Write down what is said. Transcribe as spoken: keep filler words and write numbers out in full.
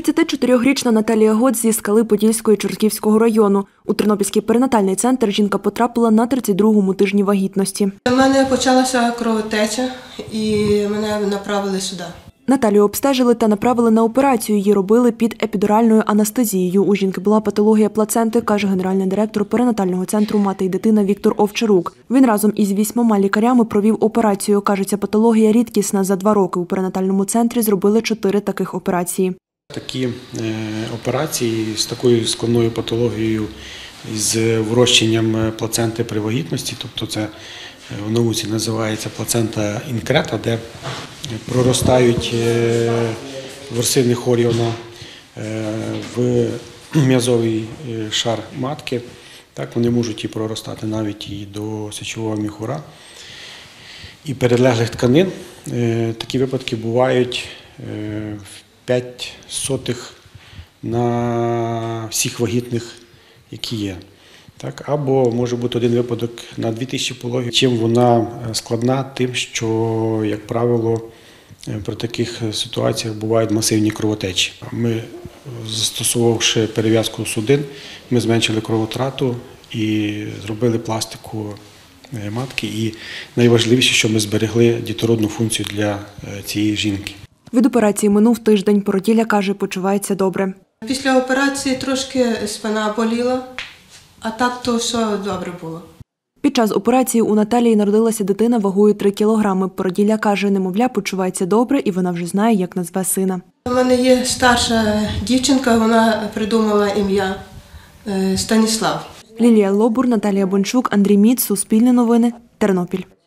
тридцятичотирирічна Наталія Гоц зі Скали Подільської Чортківського району. У Тернопільський перинатальний центр жінка потрапила на тридцять другому тижні вагітності. У мене почалася кровотеча і мене направили сюди. Наталію обстежили та направили на операцію. Її робили під епідуральною анестезією. У жінки була патологія плаценти, каже генеральний директор перинатального центру «Мати і дитина» Віктор Овчарук. Він разом із вісьмома лікарями провів операцію. Каже, ця патологія рідкісна. За два роки у перинатальному центрі зробили чотири таких операції. Такі операції з такою складною патологією, з вирощенням плаценти при вагітності, тобто це в науці називається плацента інкрета, де проростають ворсини хоріона в м'язовий шар матки. Так, вони можуть і проростати навіть і до сечового міхура і передлеглих тканин. Такі випадки бувають в п'ять сотих на всіх вагітних, які є. Так, або може бути один випадок на дві тисячі пологів. Чим вона складна? Тим, що, як правило, при таких ситуаціях бувають масивні кровотечі. Ми, застосовувавши перев'язку судин, ми зменшили кровотрату і зробили пластику матки. І найважливіше, що ми зберегли дітородну функцію для цієї жінки. Від операції минув тиждень. Породілля, каже, почувається добре. Після операції трошки спина боліла, а так то все добре було. Під час операції у Наталії народилася дитина вагою три кілограми. Породілля, каже, немовля почувається добре і вона вже знає, як назве сина. У мене є старша дівчинка, вона придумала ім'я Станіслав. Лілія Лобур, Наталія Бончук, Андрій Міц, Суспільне новини, Тернопіль.